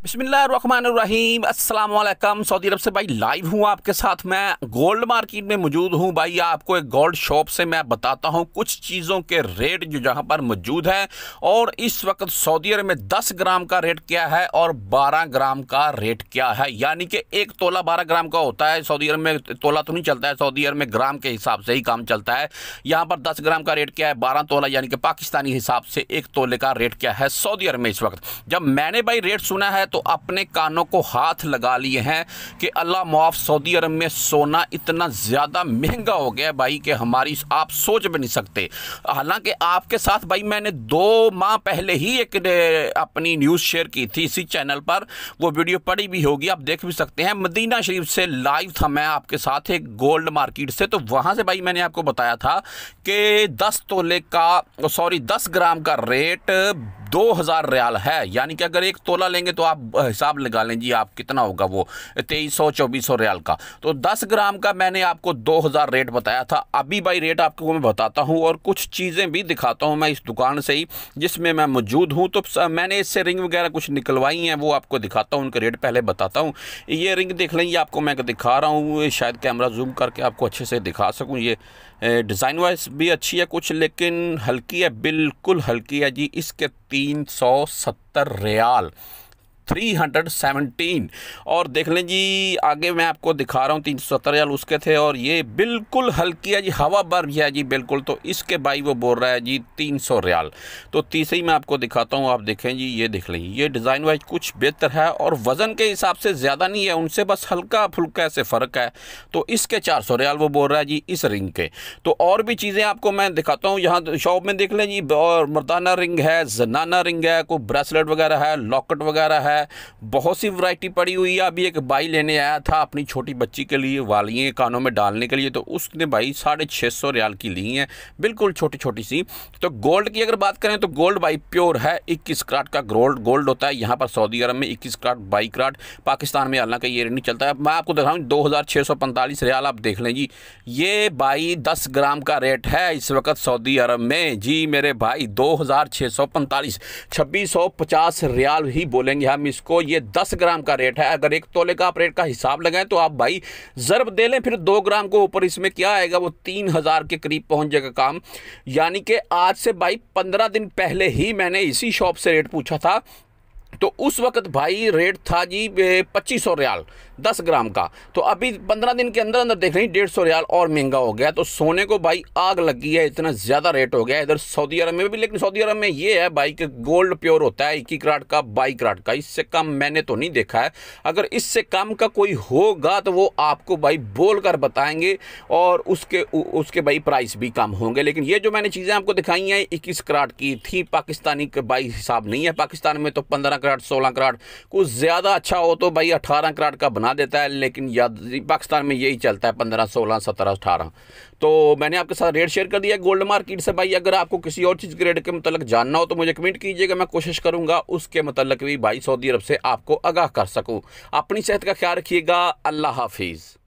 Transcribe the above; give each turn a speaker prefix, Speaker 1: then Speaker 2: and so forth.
Speaker 1: बिस्मिल्लाहिर्रहमानिर्रहीम अस्सलाम वालेकुम। सऊदी अरब से भाई लाइव हूँ आपके साथ। मैं गोल्ड मार्केट में मौजूद हूँ भाई। आपको एक गोल्ड शॉप से मैं बताता हूँ कुछ चीज़ों के रेट जो जहाँ पर मौजूद है। और इस वक्त सऊदी अरब में 10 ग्राम का रेट क्या है और 12 ग्राम का रेट क्या है। यानी कि एक तोला 12 ग्राम का होता है। सऊदी अरब में तोला तो नहीं चलता है, सऊदी अरब में ग्राम के हिसाब से ही काम चलता है। यहाँ पर 10 ग्राम का रेट क्या है, 12 तोला यानी कि पाकिस्तानी हिसाब से एक तोले का रेट क्या है सऊदी अरब में इस वक्त। जब मैंने भाई रेट सुना है तो अपने कानों को हाथ लगा लिए हैं कि अल्लाह मुआफ, सऊदी अरब में सोना इतना ज़्यादा महंगा हो गया भाई कि हमारी आप सोच भी नहीं सकते। हालांकि आपके साथ भाई मैंने 2 माह पहले ही एक अपनी न्यूज़ शेयर की थी इसी चैनल पर, वो वीडियो पड़ी भी होगी, आप देख भी सकते हैं। मदीना शरीफ से लाइव था मैं आपके साथ एक गोल्ड मार्केट से। तो वहाँ से भाई मैंने आपको बताया था कि 10 ग्राम का रेट 2000 रियाल है। यानी कि अगर एक तोला लेंगे तो आप हिसाब लगा लें जी आप कितना होगा, वो 2300-2400 रियाल का। तो 10 ग्राम का मैंने आपको 2000 रेट बताया था। अभी भाई रेट आपको मैं बताता हूँ और कुछ चीज़ें भी दिखाता हूँ मैं इस दुकान से ही जिसमें मैं मौजूद हूँ। तो मैंने इससे रिंग वगैरह कुछ निकलवाई हैं, वो आपको दिखाता हूँ, उनके रेट पहले बताता हूँ। ये रिंग देख लें, ये आपको मैं दिखा रहा हूँ, शायद कैमरा जूम करके आपको अच्छे से दिखा सकूँ। ये डिज़ाइन वाइज भी अच्छी है कुछ, लेकिन हल्की है, बिल्कुल हल्की है जी। इसके 370 रियाल 317। और देख लें जी आगे मैं आपको दिखा रहा हूँ 370 रियाल उसके थे। और ये बिल्कुल हल्की है जी, हवा भर भी है जी बिल्कुल। तो इसके भाई वो बोल रहा है जी 300 रियाल। तो तीसरी मैं आपको दिखाता हूँ, आप देखें जी, ये देख लें, ये डिज़ाइन वाइज कुछ बेहतर है और वज़न के हिसाब से ज़्यादा नहीं है उनसे, बस हल्का फुल्का ऐसे फ़र्क है। तो इसके 400 रियाल वो बोल रहा है जी इस रिंग के। तो और भी चीज़ें आपको मैं दिखाता हूँ यहाँ शॉप में, देख लें जी। और मर्दाना रिंग है, जनाना रिंग है, कोई ब्रेसलेट वगैरह है, लॉकेट वगैरह है, बहुत सी वैरायटी पड़ी हुई है। अभी एक भाई लेने आया था अपनी छोटी बच्ची के लिए वालियाँ कानों में डालने के लिए, तो उसने भाई 650 रियाल की ली हैं, बिल्कुल छोटी छोटी सी। तो गोल्ड की अगर बात करें तो गोल्ड भाई प्योर है, 21 कैरेट का गोल्ड होता है यहाँ पर सऊदी अरब में, 21 कैरेट 22 कैरेट। पाकिस्तान में हालांकि ये नहीं चलता है। मैं आपको दिखाऊँ 2645 रियाल, आप देख लें जी। ये भाई 10 ग्राम का रेट है इस वक्त सऊदी अरब में जी मेरे भाई, 2645, 2650 रियाल ही बोलेंगे हम इसको। ये 10 ग्राम का रेट है। अगर एक तोले का आप रेट का हिसाब लगाएं तो आप भाई ज़रब दे लें फिर 2 ग्राम को ऊपर, इसमें क्या आएगा, वो 3000 के करीब पहुंच जाएगा काम। यानी कि आज से भाई 15 दिन पहले ही मैंने इसी शॉप से रेट पूछा था, तो उस वक्त भाई रेट था जी 2500 रियाल 10 ग्राम का। तो अभी 15 दिन के अंदर अंदर देख रहे हैं 150 रियाल और महंगा हो गया। तो सोने को भाई आग लगी है, इतना ज़्यादा रेट हो गया इधर सऊदी अरब में भी। लेकिन सऊदी अरब में ये है भाई कि गोल्ड प्योर होता है 21 कैरेट का 22 कैरेट का, इससे कम मैंने तो नहीं देखा है। अगर इससे कम का कोई होगा तो वो आपको भाई बोल कर बताएंगे और उसके भाई प्राइस भी कम होंगे। लेकिन ये जो मैंने चीज़ें आपको दिखाई हैं 21 कैरेट की थी, पाकिस्तानी के भाई हिसाब नहीं है। पाकिस्तान में तो 15 कैरेट 16 कैरेट, कुछ ज़्यादा अच्छा हो तो भाई 18 कैरेट का बना देता है, लेकिन याद पाकिस्तान में यही चलता है 15, 16, 17, 18। तो मैंने आपके साथ रेट शेयर कर दिया गोल्ड मार्केट से भाई। अगर आपको किसी और चीज़ के रेट के मतलब जानना हो तो मुझे कमेंट कीजिएगा, मैं कोशिश करूंगा उसके मतलब भी भाई सऊदी अरब से आपको आगाह कर सकूं। अपनी सेहत का ख्याल रखिएगा। अल्लाह हाफिज़।